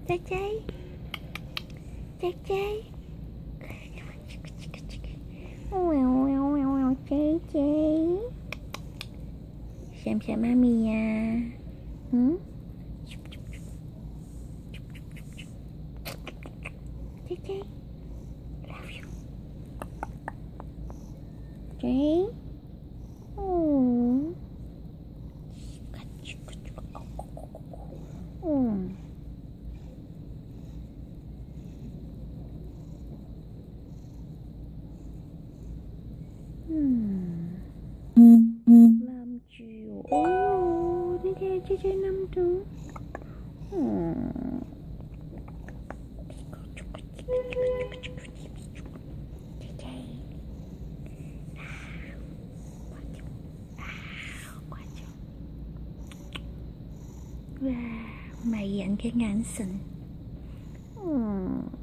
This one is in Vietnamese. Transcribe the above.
Trái trái. Trái trái. Trái trái. Xem mami nha. Trái trái. Love you. Trái. Làm chiều. Đi theo chơi năm trứng. Wow, mày ăn cái ngán sình.